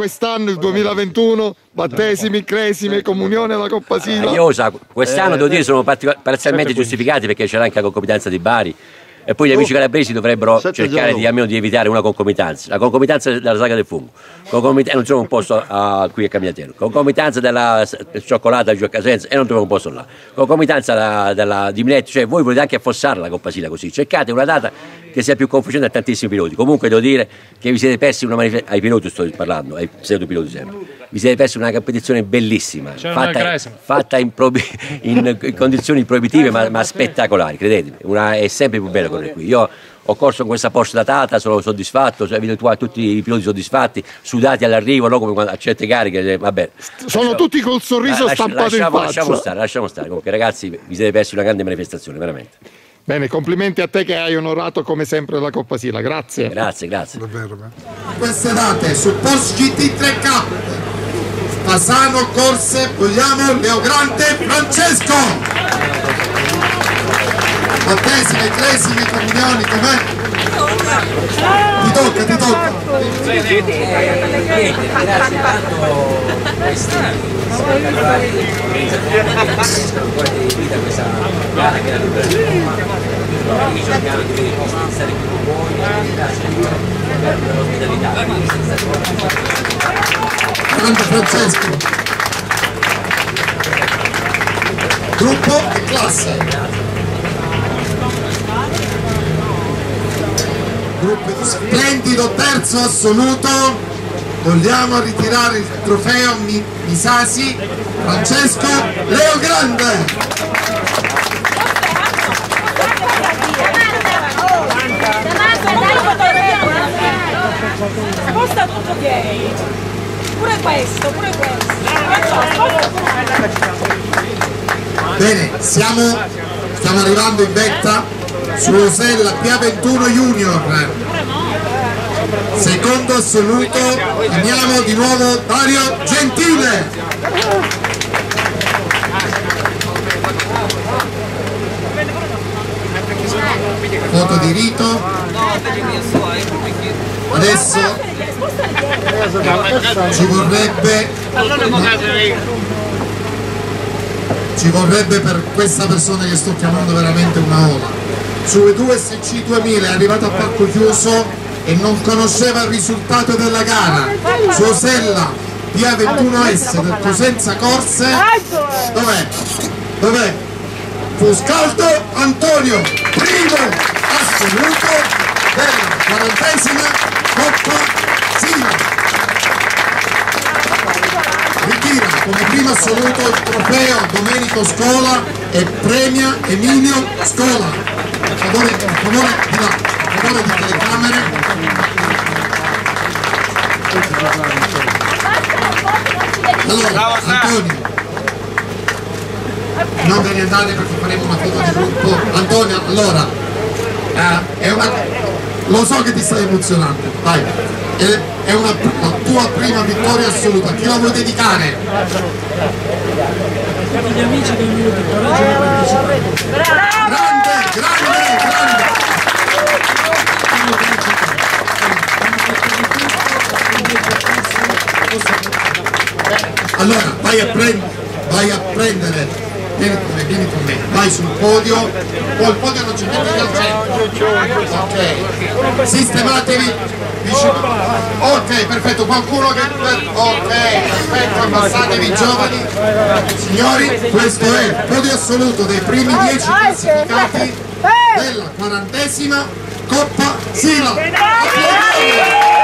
quest'anno, il 2021, battesimi, cresime, comunione alla Coppa Sila. Io quest'anno devo dire sono parzialmente giustificati perché c'era anche la concomitanza di Bari. E poi gli amici calabresi dovrebbero cercare almeno di evitare una concomitanza. La concomitanza della saga del fungo, non trovo un posto qui a Camiatero, concomitanza della cioccolata giù a Casenza e non trovo un posto là, concomitanza di Minetti, cioè voi volete anche affossare la Coppa Sila così, cercate una data che sia più confuscente a tantissimi piloti. Comunque devo dire che vi siete persi una ai piloti, sto parlando, ai pseudo piloti sempre, vi siete persi una competizione bellissima, fatta in condizioni proibitive ma spettacolari, credetemi, è sempre più bello correre qui. Io ho corso con questa Porsche datata, sono soddisfatto, cioè, vedo tutti i piloti soddisfatti, sudati all'arrivo, no? Come a certe cariche, vabbè. Sono tutti col sorriso stampato in faccia. Lasciamo stare, comunque ragazzi vi siete persi una grande manifestazione, veramente. Bene, complimenti a te che hai onorato come sempre la Coppa Sila, grazie. Grazie. Davvero, queste date su Porsche GT 3K, Fasano Corse, vogliamo Leogrande Francesco. Battesime, cresime, comunioni, com'è? Ti tocca. Grazie tanto questa gara che era cercare di stare qui con voi, grazie per l'ospitalità. Grande Francesco. Gruppo e classe. Splendido terzo assoluto, vogliamo ritirare il trofeo Misasi, Francesco Leogrande. Sposta tutto gay, pure questo. Bene, stiamo arrivando in vetta su Osella PA21 Junior, secondo assoluto, chiamiamo di nuovo Dario Gentile. Foto di rito. Adesso ci vorrebbe per questa persona che sto chiamando veramente una ola. Sulle 2SC 2000 è arrivato a parco chiuso e non conosceva il risultato della gara. Su Osella PA21S del Cosenza Corse, dov'è? Fuscaldo Antonio, primo assoluto della 40ª Coppa Sila. Ritira come primo assoluto il trofeo Domenico Scola e premia Emilio Scola. Favore di telecamere. Allora, Antonio, non ve ne andate perché faremo una foto di gruppo. Antonio, allora, lo so che ti stai emozionando, vai, è la tua prima vittoria assoluta, chi la vuoi dedicare? Tutti gli amici del mio Vittorio hanno partecipato. Grande! Allora, vai a prendere, vieni con me, vai sul podio, poi il podio non c'è niente al centro. Ok, sistematevi vicino. Ok, perfetto, qualcuno che... Ok, perfetto, abbassatevi giovani. Signori, questo è il podio assoluto dei primi 10 classificati della 40ª Coppa Sila.